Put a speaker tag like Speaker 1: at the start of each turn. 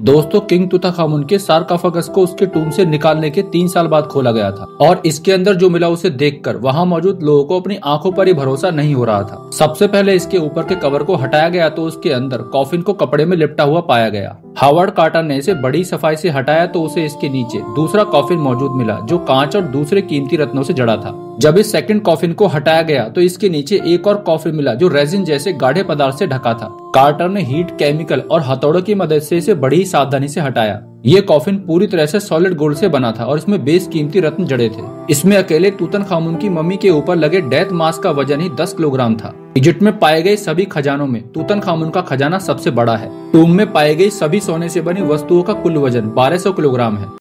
Speaker 1: दोस्तों, किंग तुतांखामुन के सारकाफागस को उसके टूम से निकालने के 3 साल बाद खोला गया था और इसके अंदर जो मिला उसे देखकर वहां मौजूद लोगों को अपनी आंखों पर ही भरोसा नहीं हो रहा था। सबसे पहले इसके ऊपर के कवर को हटाया गया तो उसके अंदर कॉफिन को कपड़े में लिपटा हुआ पाया गया। हावर्ड कार्टर ने इसे बड़ी सफाई से हटाया तो उसे इसके नीचे दूसरा कॉफिन मौजूद मिला जो कांच और दूसरे कीमती रत्नों से जड़ा था। जब इस सेकंड कॉफिन को हटाया गया तो इसके नीचे एक और कॉफिन मिला जो रेजिन जैसे गाढ़े पदार्थ से ढका था। कार्टर ने हीट, केमिकल और हथौड़ों की मदद से इसे बड़ी सावधानी से हटाया। ये कॉफिन पूरी तरह से सॉलिड गोल्ड से बना था और इसमें बेस कीमती रत्न जड़े थे। इसमें अकेले तुतनखामुन की मम्मी के ऊपर लगे डेथ मास्क का वजन ही 10 किलोग्राम था। इजिप्ट में पाए गए सभी खजानों में तुतनखामुन का खजाना सबसे बड़ा है। टूम में पाए गई सभी सोने से बनी वस्तुओं का कुल वजन 1200 किलोग्राम है।